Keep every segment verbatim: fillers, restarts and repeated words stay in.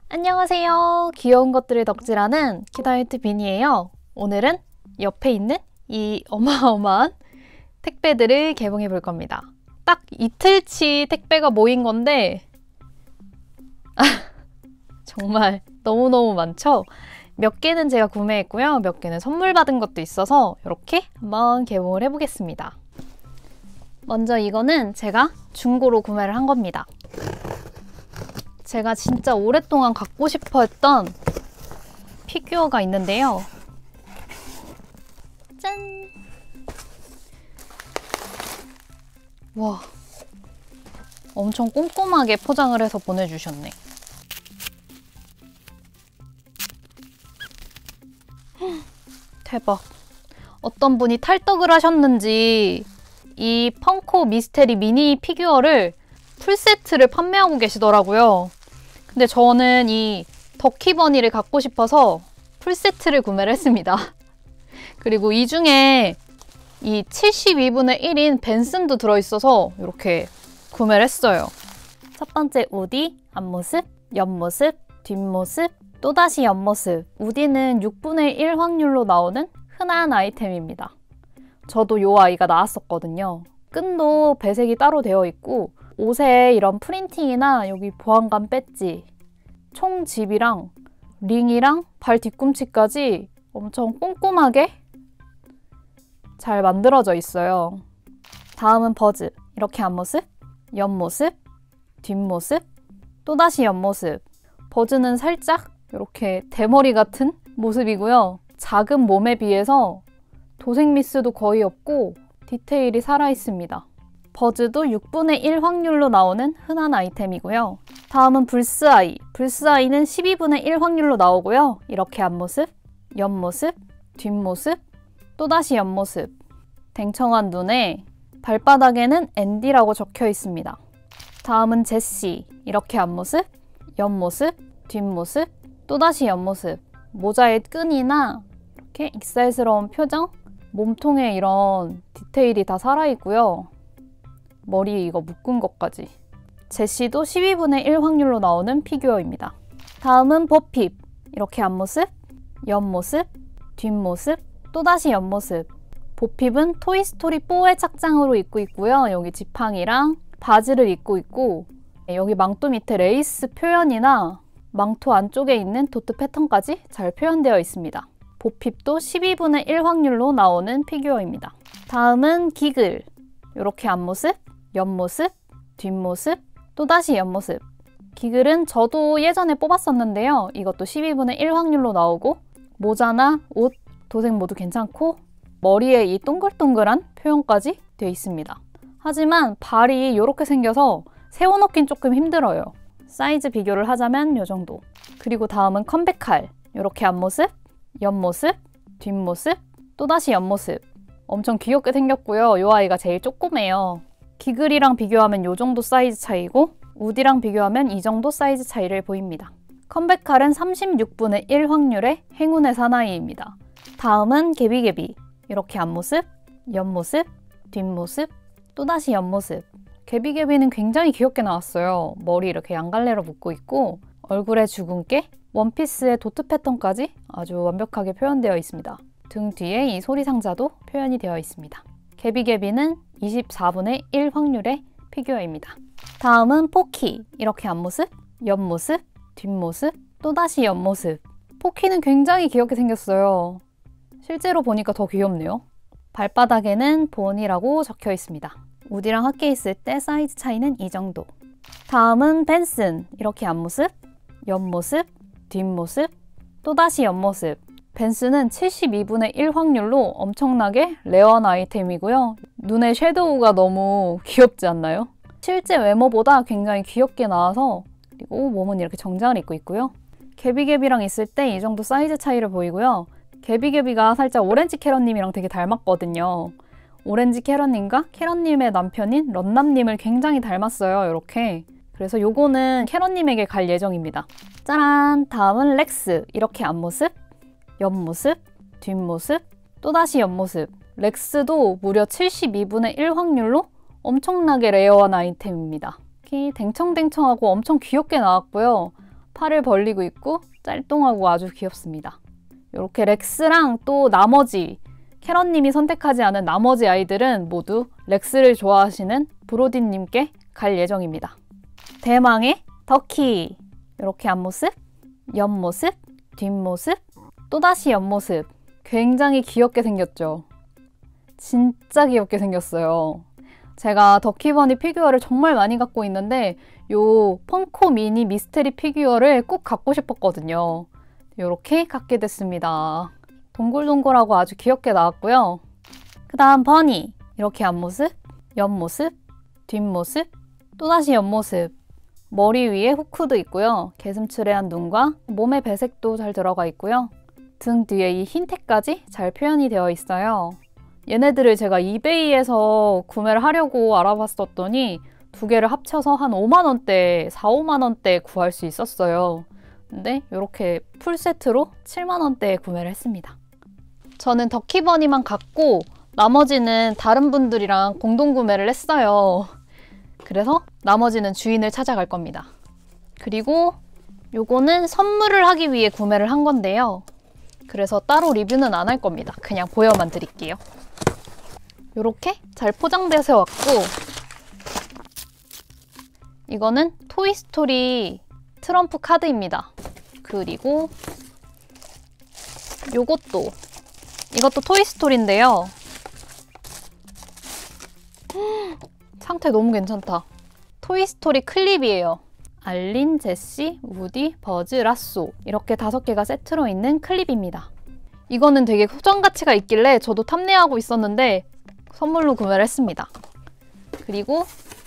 안녕하세요. 귀여운 것들을 덕질하는 키다이트 비니예요. 오늘은 옆에 있는 이 어마어마한 택배들을 개봉해 볼 겁니다. 딱 이틀치 택배가 모인 건데 정말 너무너무 많죠? 몇 개는 제가 구매했고요. 몇 개는 선물 받은 것도 있어서 이렇게 한번 개봉을 해보겠습니다. 먼저 이거는 제가 중고로 구매를 한 겁니다. 제가 진짜 오랫동안 갖고 싶어 했던 피규어가 있는데요. 짠! 와, 엄청 꼼꼼하게 포장을 해서 보내주셨네. 대박. 어떤 분이 탈덕을 하셨는지 이 펑코 미스테리 미니 피규어를 풀세트를 판매하고 계시더라고요. 근데 저는 이 덕키버니를 갖고 싶어서 풀세트를 구매를 했습니다. 그리고 이 중에 이 칠십이 분의 일인 벤슨도 들어있어서 이렇게 구매를 했어요. 첫 번째 우디, 앞모습, 옆모습, 뒷모습, 또다시 옆모습. 우디는 육 분의 일 확률로 나오는 흔한 아이템입니다. 저도 이 아이가 나왔었거든요. 끈도 배색이 따로 되어 있고 옷에 이런 프린팅이나 여기 보안관 배지, 총집이랑 링이랑 발 뒤꿈치까지 엄청 꼼꼼하게 잘 만들어져 있어요. 다음은 버즈. 이렇게 앞모습, 옆모습, 뒷모습, 또다시 옆모습. 버즈는 살짝 이렇게 대머리 같은 모습이고요. 작은 몸에 비해서 도색 미스도 거의 없고 디테일이 살아있습니다. 버즈도 육 분의 일 확률로 나오는 흔한 아이템이고요. 다음은 불스아이. 불스아이는 십이 분의 일 확률로 나오고요. 이렇게 앞모습, 옆모습, 뒷모습, 또다시 옆모습. 댕청한 눈에 발바닥에는 앤디라고 적혀 있습니다. 다음은 제시. 이렇게 앞모습, 옆모습, 뒷모습, 또다시 옆모습. 모자의 끈이나 이렇게 익살스러운 표정, 몸통에 이런 디테일이 다 살아있고요. 머리에 이거 묶은 것까지. 제시도 십이 분의 일 확률로 나오는 피규어입니다. 다음은 버핍. 이렇게 앞모습, 옆모습, 뒷모습, 또다시 옆모습. 보핍은 토이스토리 포의 착장으로 입고 있고요. 여기 지팡이랑 바지를 입고 있고 여기 망토 밑에 레이스 표현이나 망토 안쪽에 있는 도트 패턴까지 잘 표현되어 있습니다. 보핍도 십이 분의 일 확률로 나오는 피규어입니다. 다음은 기글. 이렇게 앞모습, 옆모습, 뒷모습, 또다시 옆모습. 기글은 저도 예전에 뽑았었는데요. 이것도 십이 분의 일 확률로 나오고 모자나 옷, 도색 모두 괜찮고 머리에 이 동글동글한 표현까지 되어 있습니다. 하지만 발이 이렇게 생겨서 세워놓긴 조금 힘들어요. 사이즈 비교를 하자면 이 정도. 그리고 다음은 컴백칼. 이렇게 앞모습, 옆모습, 뒷모습, 또다시 옆모습. 엄청 귀엽게 생겼고요. 이 아이가 제일 조그매요. 기글이랑 비교하면 이 정도 사이즈 차이고 우디랑 비교하면 이 정도 사이즈 차이를 보입니다. 컴백칼은 삼십육 분의 일 확률의 행운의 사나이입니다. 다음은 개비개비. 이렇게 앞모습, 옆모습, 뒷모습, 또다시 옆모습. 개비개비는 굉장히 귀엽게 나왔어요. 머리 이렇게 양갈래로 묶고 있고 얼굴에 주근깨, 원피스의 도트 패턴까지 아주 완벽하게 표현되어 있습니다. 등 뒤에 이 소리 상자도 표현이 되어 있습니다. 개비개비는 이십사 분의 일 확률의 피규어입니다. 다음은 포키. 이렇게 앞모습, 옆모습, 뒷모습, 또다시 옆모습. 포키는 굉장히 귀엽게 생겼어요. 실제로 보니까 더 귀엽네요. 발바닥에는 본이라고 적혀 있습니다. 우디랑 함께 있을 때 사이즈 차이는 이 정도. 다음은 벤슨. 이렇게 앞모습, 옆모습, 뒷모습, 또다시 옆모습. 벤슨은 칠십이 분의 일 확률로 엄청나게 레어한 아이템이고요. 눈에 섀도우가 너무 귀엽지 않나요? 실제 외모보다 굉장히 귀엽게 나와서 그리고 몸은 이렇게 정장을 입고 있고요. 개비개비랑 있을 때 이 정도 사이즈 차이를 보이고요. 개비개비가 살짝 오렌지 캐럿님이랑 되게 닮았거든요. 오렌지 캐럿님과 캐럿님의 남편인 런남님을 굉장히 닮았어요. 이렇게. 그래서 요거는 캐럿님에게 갈 예정입니다. 짜란! 다음은 렉스. 이렇게 앞모습, 옆모습, 뒷모습, 또다시 옆모습. 렉스도 무려 칠십이 분의 일 확률로 엄청나게 레어한 아이템입니다. 이렇게 댕청댕청하고 엄청 귀엽게 나왔고요. 팔을 벌리고 있고 짤뚱하고 아주 귀엽습니다. 이렇게 렉스랑 또 나머지 캐럿님이 선택하지 않은 나머지 아이들은 모두 렉스를 좋아하시는 브로디님께 갈 예정입니다. 대망의 덕키! 이렇게 앞모습, 옆모습, 뒷모습, 또다시 옆모습. 굉장히 귀엽게 생겼죠? 진짜 귀엽게 생겼어요. 제가 덕키버니 피규어를 정말 많이 갖고 있는데 요 펑코 미니 미스테리 피규어를 꼭 갖고 싶었거든요. 이렇게 갖게 됐습니다. 동글동글하고 아주 귀엽게 나왔고요. 그 다음 버니! 이렇게 앞모습, 옆모습, 뒷모습, 또다시 옆모습. 머리 위에 후크도 있고요. 개슴츠레한 눈과 몸의 배색도 잘 들어가 있고요. 등 뒤에 이 흰색까지 잘 표현이 되어 있어요. 얘네들을 제가 이베이에서 구매를 하려고 알아봤었더니 두 개를 합쳐서 한 오만 원대, 사, 오만 원대에 구할 수 있었어요. 근데 이렇게 풀세트로 칠만 원대에 구매를 했습니다. 저는 덕키버니만 갖고 나머지는 다른 분들이랑 공동 구매를 했어요. 그래서 나머지는 주인을 찾아갈 겁니다. 그리고 요거는 선물을 하기 위해 구매를 한 건데요. 그래서 따로 리뷰는 안 할 겁니다. 그냥 보여만 드릴게요. 요렇게 잘 포장돼서 왔고, 이거는 토이스토리 트럼프 카드입니다. 그리고 요것도, 이것도 토이스토리인데요. 상태 너무 괜찮다. 토이스토리 클립이에요. 알린, 제시, 우디, 버즈, 라쏘 이렇게 다섯 개가 세트로 있는 클립입니다. 이거는 되게 소장 가치가 있길래 저도 탐내하고 있었는데 선물로 구매를 했습니다. 그리고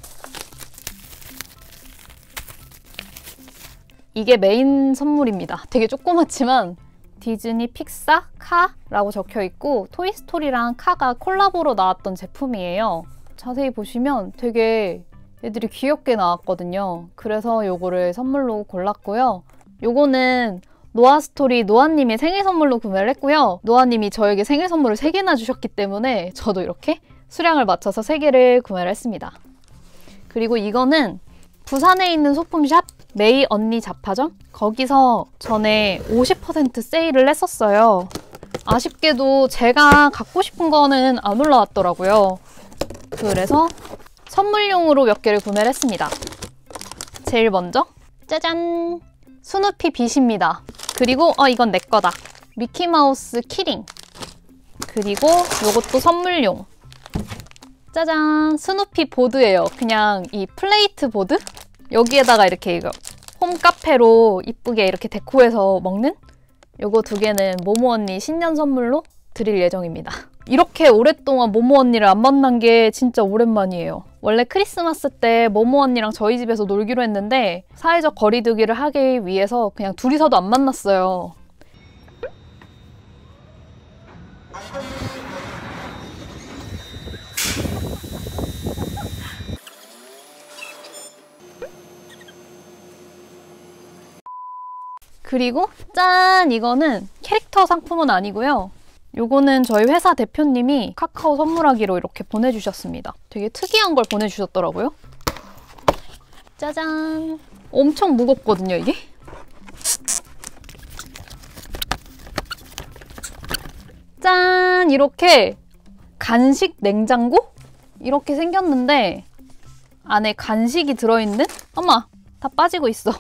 이게 메인 선물입니다. 되게 조그맣지만 디즈니 픽사 카라고 적혀있고 토이스토리랑 카가 콜라보로 나왔던 제품이에요. 자세히 보시면 되게 애들이 귀엽게 나왔거든요. 그래서 요거를 선물로 골랐고요. 요거는 노아스토리 노아님의 생일 선물로 구매를 했고요. 노아님이 저에게 생일 선물을 세 개나 주셨기 때문에 저도 이렇게 수량을 맞춰서 세 개를 구매를 했습니다. 그리고 이거는 부산에 있는 소품샵 메이 언니 잡화점? 거기서 전에 오십 퍼센트 세일을 했었어요. 아쉽게도 제가 갖고 싶은 거는 안 올라왔더라고요. 그래서 선물용으로 몇 개를 구매를 했습니다. 제일 먼저 짜잔! 스누피 빛입니다. 그리고 어 이건 내 거다. 미키마우스 키링. 그리고 요것도 선물용. 짜잔! 스누피 보드예요. 그냥 이 플레이트 보드? 여기에다가 이렇게 이거 홈카페로 이쁘게 이렇게 데코해서 먹는? 요거 두 개는 모모 언니 신년 선물로 드릴 예정입니다. 이렇게 오랫동안 모모 언니를 안 만난 게 진짜 오랜만이에요. 원래 크리스마스 때 모모 언니랑 저희 집에서 놀기로 했는데 사회적 거리두기를 하기 위해서 그냥 둘이서도 안 만났어요. 그리고 짠! 이거는 캐릭터 상품은 아니고요. 요거는 저희 회사 대표님이 카카오 선물하기로 이렇게 보내주셨습니다. 되게 특이한 걸 보내주셨더라고요. 짜잔! 엄청 무겁거든요, 이게? 짠! 이렇게 간식 냉장고? 이렇게 생겼는데 안에 간식이 들어있는? 어머! 다 빠지고 있어.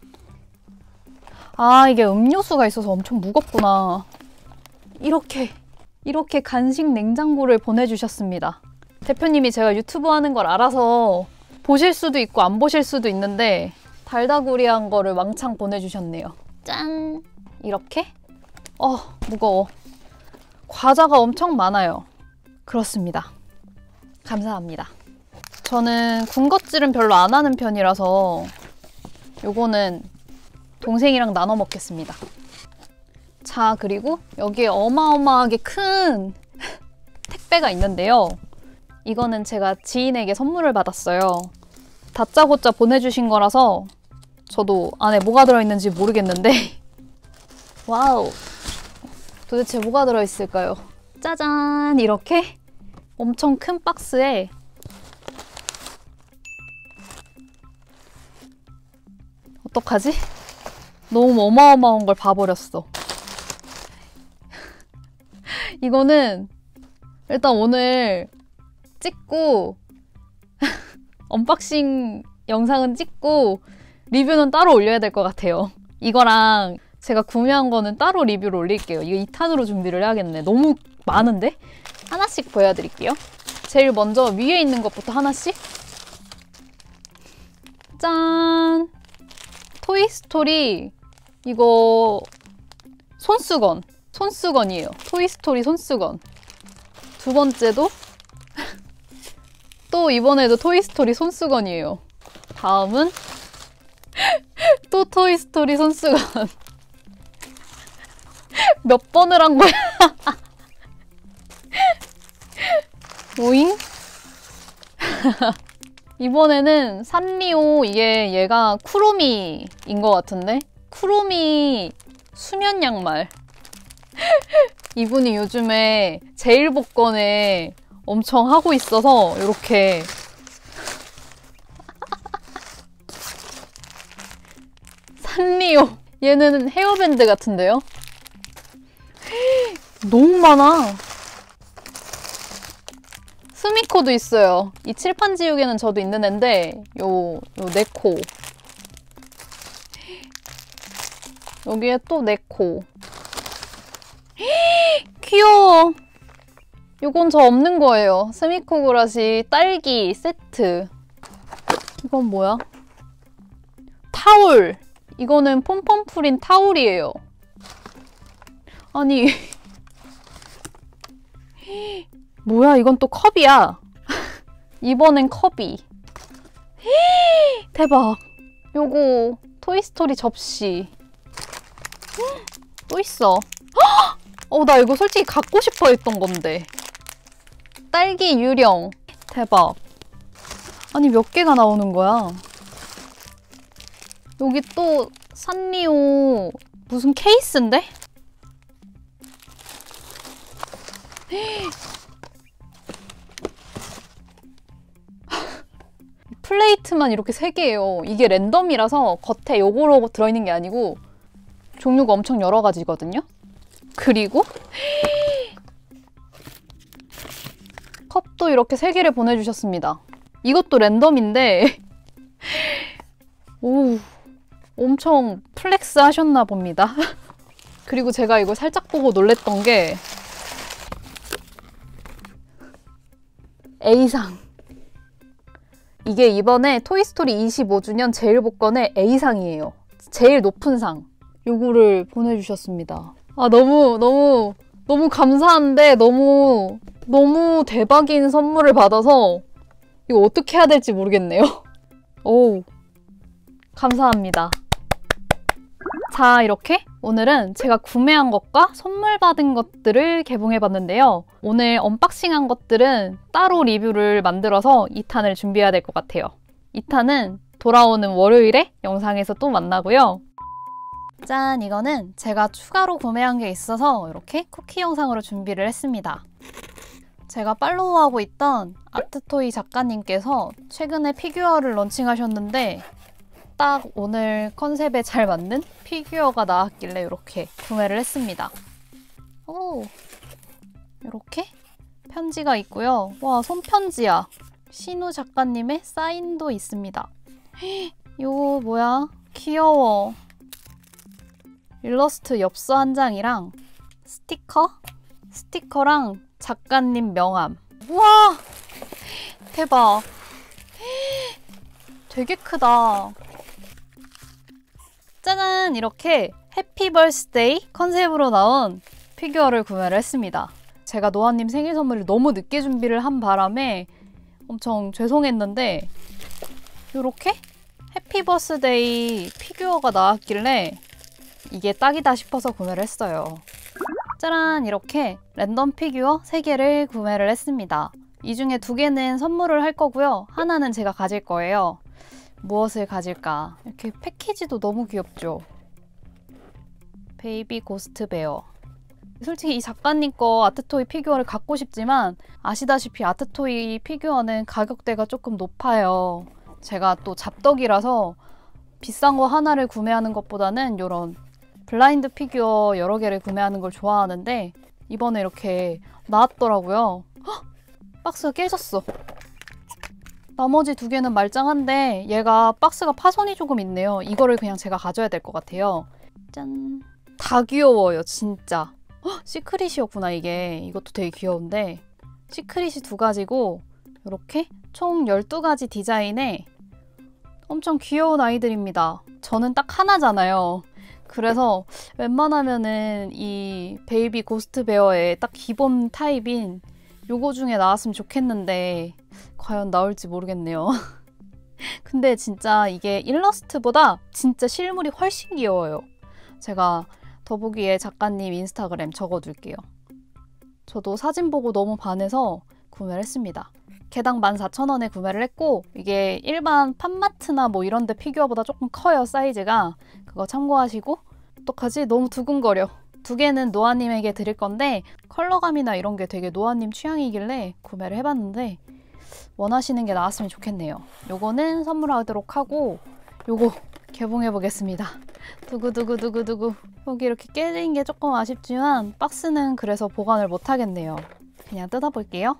아, 이게 음료수가 있어서 엄청 무겁구나. 이렇게, 이렇게 간식 냉장고를 보내주셨습니다. 대표님이 제가 유튜브 하는 걸 알아서 보실 수도 있고 안 보실 수도 있는데 달다구리한 거를 왕창 보내주셨네요. 짠! 이렇게? 어, 무거워. 과자가 엄청 많아요. 그렇습니다. 감사합니다. 저는 군것질은 별로 안 하는 편이라서 요거는 동생이랑 나눠 먹겠습니다. 자, 그리고 여기에 어마어마하게 큰 택배가 있는데요. 이거는 제가 지인에게 선물을 받았어요. 다짜고짜 보내주신 거라서 저도 안에 뭐가 들어있는지 모르겠는데 와우! 도대체 뭐가 들어있을까요? 짜잔! 이렇게 엄청 큰 박스에 어떡하지? 너무 어마어마한 걸 봐버렸어. 이거는 일단 오늘 찍고 언박싱 영상은 찍고 리뷰는 따로 올려야 될 것 같아요. 이거랑 제가 구매한 거는 따로 리뷰를 올릴게요. 이거 이 탄으로 준비를 해야겠네. 너무 많은데? 하나씩 보여드릴게요. 제일 먼저 위에 있는 것부터 하나씩. 짠! 토이스토리 이거 손수건. 손수건이에요. 토이스토리 손수건. 두 번째도 또 이번에도 토이스토리 손수건이에요. 다음은 또 토이스토리 손수건. 몇 번을 한 거야? 오잉? 이번에는 산리오, 이게 얘가 쿠로미인 것 같은데? 쿠로미 수면 양말. 이분이 요즘에 제일 복권에 엄청 하고 있어서 이렇게 산리오. 얘는 헤어밴드 같은데요? 너무 많아. 스미코도 있어요. 이 칠판 지우개는 저도 있는 앤데 요, 요 네코. 여기에 또 네코. 귀여워. 요건 저 없는 거예요. 스미코 브러쉬 딸기 세트. 이건 뭐야? 타올. 이거는 폼폼프린 타올이에요. 아니 뭐야, 이건 또 컵이야. 이번엔 컵이. 대박. 요거 토이스토리 접시. 또 있어. 어, 나 이거 솔직히 갖고 싶어 했던 건데. 딸기 유령. 대박. 아니, 몇 개가 나오는 거야? 여기 또 산리오 무슨 케이스인데? 플레이트만 이렇게 세 개예요. 이게 랜덤이라서 겉에 요거로 들어있는 게 아니고 종류가 엄청 여러 가지거든요. 그리고 컵도 이렇게 세 개를 보내주셨습니다. 이것도 랜덤인데 오, 엄청 플렉스 하셨나 봅니다. 그리고 제가 이거 살짝 보고 놀랬던 게 A상. 이게 이번에 토이스토리 이십오 주년 제일 복권의 A상이에요. 제일 높은 상. 요거를 보내주셨습니다. 아, 너무 너무 너무 감사한데 너무 너무 대박인 선물을 받아서 이거 어떻게 해야 될지 모르겠네요. 오, 감사합니다. 자, 이렇게 오늘은 제가 구매한 것과 선물 받은 것들을 개봉해봤는데요. 오늘 언박싱한 것들은 따로 리뷰를 만들어서 이 탄을 준비해야 될 것 같아요. 이 탄은 돌아오는 월요일에 영상에서 또 만나고요. 짠! 이거는 제가 추가로 구매한 게 있어서 이렇게 쿠키 영상으로 준비를 했습니다. 제가 팔로우하고 있던 아트토이 작가님께서 최근에 피규어를 런칭하셨는데 딱 오늘 컨셉에 잘 맞는 피규어가 나왔길래 이렇게 구매를 했습니다. 오, 이렇게 편지가 있고요. 와, 손편지야. 신우 작가님의 사인도 있습니다. 이거 뭐야? 귀여워. 일러스트 엽서 한 장이랑 스티커? 스티커랑 작가님 명함. 우와! 대박. 되게 크다. 짜잔! 이렇게 해피 벌스데이 컨셉으로 나온 피규어를 구매를 했습니다. 제가 노아님 생일 선물을 너무 늦게 준비를 한 바람에 엄청 죄송했는데 이렇게 해피 벌스데이 피규어가 나왔길래 이게 딱이다 싶어서 구매를 했어요. 짜란! 이렇게 랜덤 피규어 세 개를 구매를 했습니다. 이 중에 두 개는 선물을 할 거고요. 하나는 제가 가질 거예요. 무엇을 가질까? 이렇게 패키지도 너무 귀엽죠? 베이비 고스트 베어. 솔직히 이 작가님 거 아트토이 피규어를 갖고 싶지만 아시다시피 아트토이 피규어는 가격대가 조금 높아요. 제가 또 잡덕이라서 비싼 거 하나를 구매하는 것보다는 이런 블라인드 피규어 여러 개를 구매하는 걸 좋아하는데 이번에 이렇게 나왔더라고요. 헉! 박스가 깨졌어. 나머지 두 개는 말짱한데 얘가 박스가 파손이 조금 있네요. 이거를 그냥 제가 가져야 될 것 같아요. 짠! 다 귀여워요, 진짜. 헉! 시크릿이었구나, 이게. 이것도 되게 귀여운데 시크릿이 두 가지고 이렇게 총 열두 가지 디자인의 엄청 귀여운 아이들입니다. 저는 딱 하나잖아요. 그래서 웬만하면은 이 베이비 고스트 베어의 딱 기본 타입인 요거 중에 나왔으면 좋겠는데 과연 나올지 모르겠네요. 근데 진짜 이게 일러스트보다 진짜 실물이 훨씬 귀여워요. 제가 더보기에 작가님 인스타그램 적어둘게요. 저도 사진 보고 너무 반해서 구매를 했습니다. 개당 만 사천 원에 구매를 했고 이게 일반 팜마트나 뭐 이런 데 피규어보다 조금 커요, 사이즈가. 그거 참고하시고. 어떡하지? 너무 두근거려. 두 개는 노아님에게 드릴 건데 컬러감이나 이런 게 되게 노아님 취향이길래 구매를 해봤는데 원하시는 게 나왔으면 좋겠네요. 요거는 선물하도록 하고 요거 개봉해보겠습니다. 두구두구두구두구. 여기 이렇게 깨진 게 조금 아쉽지만 박스는 그래서 보관을 못하겠네요. 그냥 뜯어볼게요.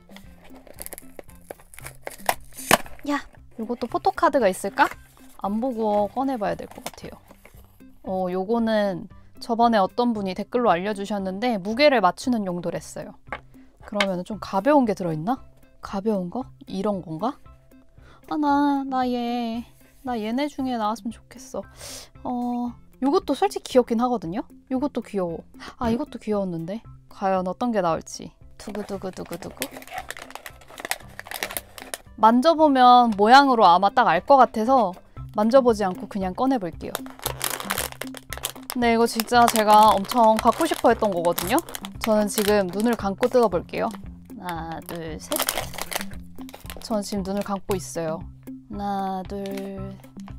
야! 요것도 포토카드가 있을까? 안 보고 꺼내봐야 될 것 같아요. 어, 요거는 저번에 어떤 분이 댓글로 알려주셨는데 무게를 맞추는 용도랬어요. 그러면 좀 가벼운 게 들어있나? 가벼운 거? 이런 건가? 아, 나, 나 얘, 나 얘네 중에 나왔으면 좋겠어. 어, 요것도 솔직히 귀엽긴 하거든요? 요것도 귀여워. 아, 이것도 귀여웠는데? 과연 어떤 게 나올지. 두구두구두구두구. 만져보면 모양으로 아마 딱 알 것 같아서 만져보지 않고 그냥 꺼내볼게요. 근데 이거 진짜 제가 엄청 갖고 싶어 했던 거거든요? 저는 지금 눈을 감고 뜯어볼게요. 하나, 둘, 셋. 저는 지금 눈을 감고 있어요. 하나, 둘,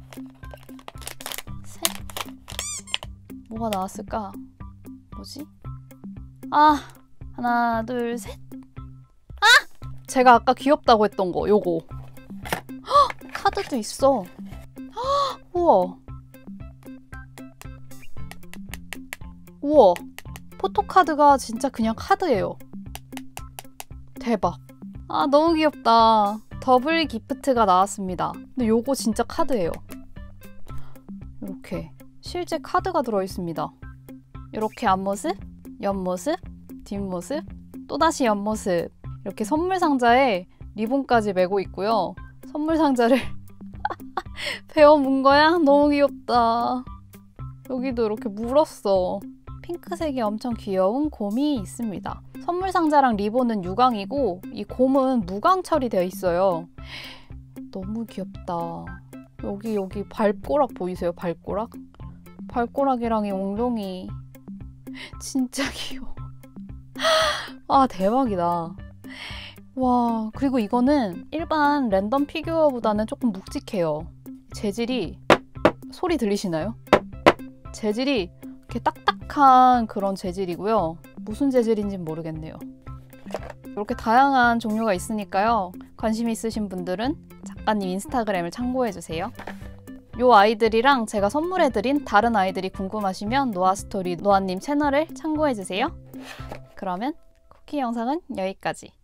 셋. 뭐가 나왔을까? 뭐지? 아! 하나, 둘, 셋. 아! 제가 아까 귀엽다고 했던 거, 요거. 헉! 카드도 있어. 헉! 우와. 우와. 포토카드가 진짜 그냥 카드예요. 대박. 아, 너무 귀엽다. 더블 기프트가 나왔습니다. 근데 요거 진짜 카드예요. 이렇게 실제 카드가 들어있습니다. 이렇게 앞모습, 옆모습, 뒷모습, 또다시 옆모습. 이렇게 선물 상자에 리본까지 메고 있고요. 선물 상자를 베어 문 거야? 너무 귀엽다. 여기도 이렇게 물었어. 핑크색이 엄청 귀여운 곰이 있습니다. 선물 상자랑 리본은 유광이고 이 곰은 무광 처리되어 있어요. 너무 귀엽다. 여기 여기 발꼬락 보이세요? 발꼬락? 발꼬락이랑 이 옹룡이 진짜 귀여워. 아, 대박이다. 와, 그리고 이거는 일반 랜덤 피규어보다는 조금 묵직해요. 재질이, 소리 들리시나요? 재질이 이렇게 딱딱한 그런 재질이고요. 무슨 재질인지는 모르겠네요. 이렇게 다양한 종류가 있으니까요. 관심 있으신 분들은 작가님 인스타그램을 참고해주세요. 요 아이들이랑 제가 선물해드린 다른 아이들이 궁금하시면 노아스토리 노아님 채널을 참고해주세요. 그러면 쿠키 영상은 여기까지.